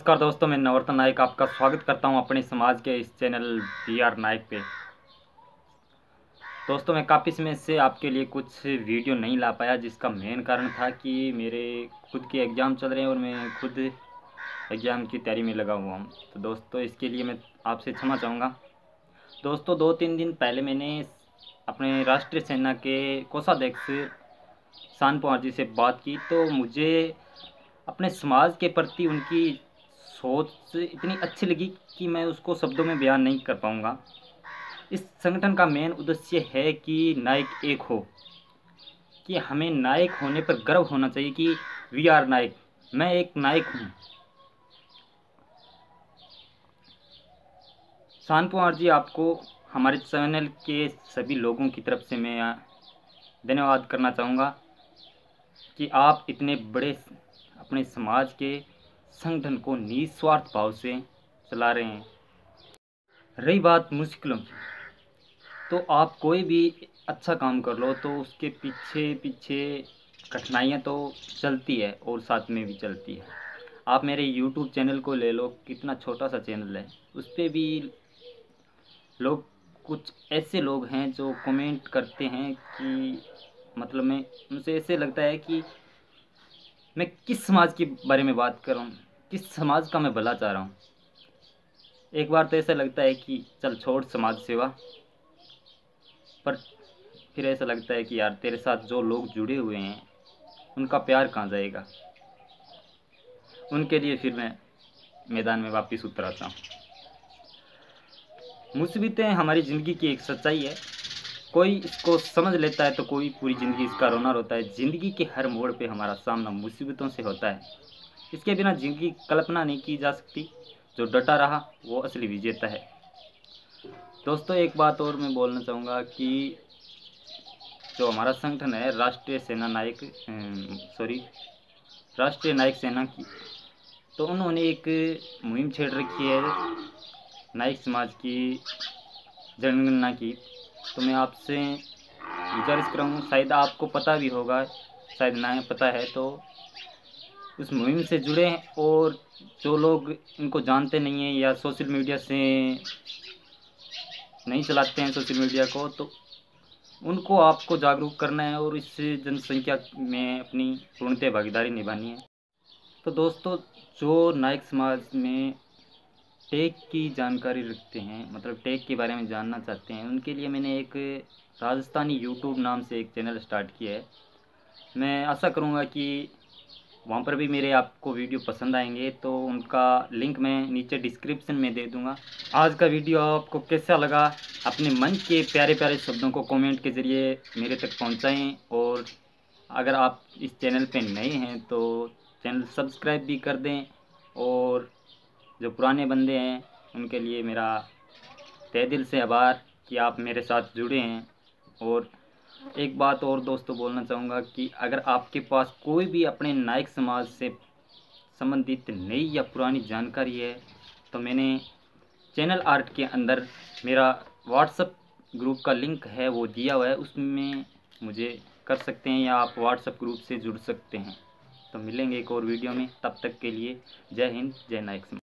नमस्कार दोस्तों, मैं नवर्तन नायक आपका स्वागत करता हूं अपने समाज के इस चैनल BR नायक पे। दोस्तों, मैं काफ़ी समय से आपके लिए कुछ वीडियो नहीं ला पाया, जिसका मेन कारण था कि मेरे खुद के एग्ज़ाम चल रहे हैं और मैं खुद एग्ज़ाम की तैयारी में लगा हुआ हूं। तो दोस्तों, इसके लिए मैं आपसे क्षमा चाहूँगा। दोस्तों, 2-3 दिन पहले मैंने अपने राष्ट्रीय सेना के कोषाध्यक्ष शान पवार जी से बात की, तो मुझे अपने समाज के प्रति उनकी सोच इतनी अच्छी लगी कि मैं उसको शब्दों में बयान नहीं कर पाऊँगा। इस संगठन का मेन उद्देश्य है कि नायक एक हो, कि हमें नायक होने पर गर्व होना चाहिए कि वी आर नायक, मैं एक नायक हूँ। शान कुमार जी, आपको हमारे चैनल के सभी लोगों की तरफ से मैं धन्यवाद करना चाहूँगा कि आप इतने बड़े अपने समाज के संगठन को निस्वार्थ भाव से चला रहे हैं। रही बात मुश्किलों की, तो आप कोई भी अच्छा काम कर लो तो उसके पीछे पीछे कठिनाइयाँ तो चलती है और साथ में भी चलती है। आप मेरे यूट्यूब चैनल को ले लो, कितना छोटा सा चैनल है, उस पर भी लोग, कुछ ऐसे लोग हैं जो कमेंट करते हैं कि मतलब मैं उनसे ऐसे लगता है कि मैं किस समाज के बारे में बात कर रहा हूँ, किस समाज का मैं भला चाह रहा हूँ। एक बार तो ऐसा लगता है कि चल छोड़ समाज सेवा, पर फिर ऐसा लगता है कि यार तेरे साथ जो लोग जुड़े हुए हैं उनका प्यार कहाँ जाएगा। उनके लिए फिर मैं मैदान में वापस उतर आता हूँ। मुसीबतें हमारी ज़िंदगी की एक सच्चाई है, कोई इसको समझ लेता है तो कोई पूरी ज़िंदगी इसका रोना रोता है। ज़िंदगी के हर मोड़ पे हमारा सामना मुसीबतों से होता है, इसके बिना ज़िंदगी की कल्पना नहीं की जा सकती। जो डटा रहा वो असली विजेता है। दोस्तों, एक बात और मैं बोलना चाहूँगा कि जो हमारा संगठन है राष्ट्रीय सेना नायक राष्ट्रीय नायक सेना की, तो उन्होंने एक मुहिम छेड़ रखी है नायक समाज की जनगणना की। तो मैं आपसे गुजारिश करूँगा, शायद आपको पता भी होगा, शायद ना पता है तो उस मुहिम से जुड़े और जो लोग इनको जानते नहीं हैं या सोशल मीडिया से नहीं चलाते हैं सोशल मीडिया को, तो उनको आपको जागरूक करना है और इस जनसंख्या में अपनी पूर्णतः भागीदारी निभानी है। तो दोस्तों, जो नायक समाज में टेक की जानकारी रखते हैं, मतलब टेक के बारे में जानना चाहते हैं, उनके लिए मैंने एक राजस्थानी यूट्यूब नाम से एक चैनल स्टार्ट किया है। मैं आशा करूँगा कि वहाँ पर भी मेरे आपको वीडियो पसंद आएंगे, तो उनका लिंक मैं नीचे डिस्क्रिप्शन में दे दूँगा। आज का वीडियो आपको कैसा लगा, अपने मन के प्यारे प्यारे शब्दों को कमेंट के ज़रिए मेरे तक पहुँचाएँ। और अगर आप इस चैनल पे नए हैं तो चैनल सब्सक्राइब भी कर दें, और जो पुराने बंदे हैं उनके लिए मेरा तहे दिल से आभार कि आप मेरे साथ जुड़े हैं। और एक बात और दोस्तों बोलना चाहूँगा कि अगर आपके पास कोई भी अपने नायक समाज से संबंधित नई या पुरानी जानकारी है, तो मैंने चैनल आर्ट के अंदर मेरा व्हाट्सएप ग्रुप का लिंक है वो दिया हुआ है, उसमें मुझे कर सकते हैं या आप व्हाट्सएप ग्रुप से जुड़ सकते हैं। तो मिलेंगे एक और वीडियो में, तब तक के लिए जय हिंद, जय नायक समाज।